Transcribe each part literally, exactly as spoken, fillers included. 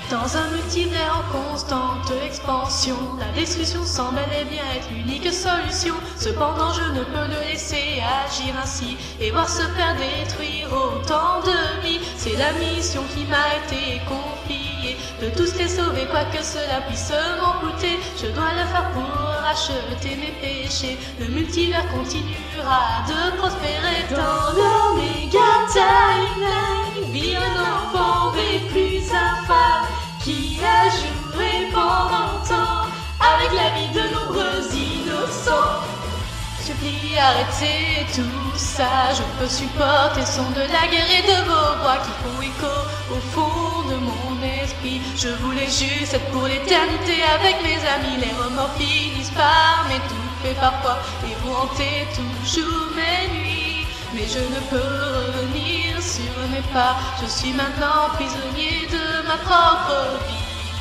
Dans un multivers en constante expansion, la destruction semble bel et bien être l'unique solution. Cependant je ne peux le laisser agir ainsi et voir se faire détruire autant de vies. C'est la mission qui m'a été confiée, de tous les sauver quoi que cela puisse m'en coûter. Je dois le faire pour racheter mes péchés. Le multivers continuera de prospérer. Dans l'Omega Timeline vit un enfant des plus infâmes qui a joué pendant longtemps avec la vie de nombreux innocents. Supplie, arrêtez tout ça, je peux supporter le son de la guerre et de vos voix qui font écho au fond de mon esprit. Je voulais juste être pour l'éternité avec mes amis. Les remords finissent par m'étouffer parfois et vous hantez toujours mes nuits. Mais je ne peux revenir sur mes pas, je suis maintenant prisonnier de ma propre vie.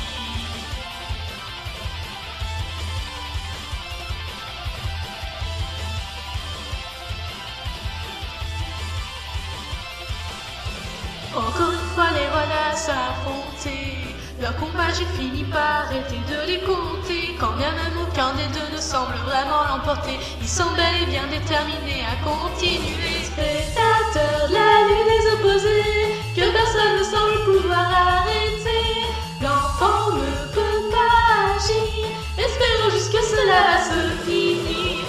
Encore une fois les voilà s'affronter. Leur combat j'ai fini par arrêter de les compter. Quand bien même aucun des deux ne semble vraiment l'emporter, ils sont bel et bien déterminés à continuer. Spectateurs de la lutte des opposés, que personne ne semble pouvoir arrêter. L'enfant ne peut pas agir, espérons juste que cela va se finir.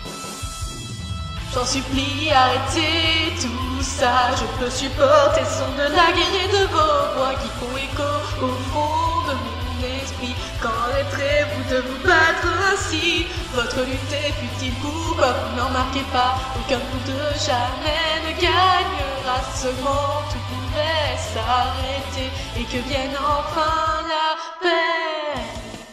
J'en supplie, arrêtez tout ça, je peux supporter le son de la guerre et de vos voix qui font écho au fond de mon esprit. Quand rêverez-vous de vous battre ainsi? Votre lutte est futile, pourquoi vous n'en marquez pas? Aucun coup de jamais ne gagnera, seulement tout pourrait s'arrêter et que vienne enfin la paix.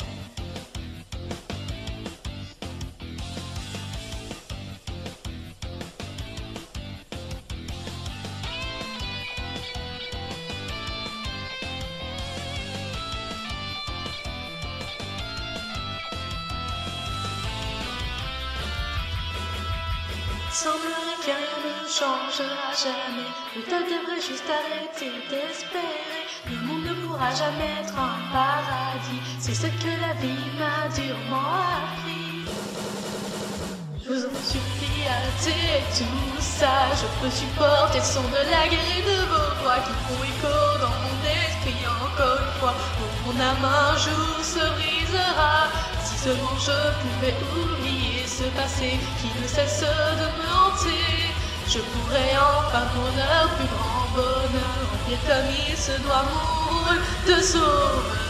Semblerait que rien ne changera jamais. Peut-être devrait juste arrêter d'espérer. Le monde ne pourra jamais être un paradis. C'est ce que la vie m'a durement appris. Je vous en supplie, arrêtez tout ça. Je peux supporter le son de la guerre et de vos voix qui font écho dans mon esprit encore une fois. Mon âme un jour se brisera. Si seulement je pouvais oublier ce passé qui ne cesse de me hanter, je pourrais enfin pour leur plus grand bonheur remplir comme il se doit mon rôle de sauveur.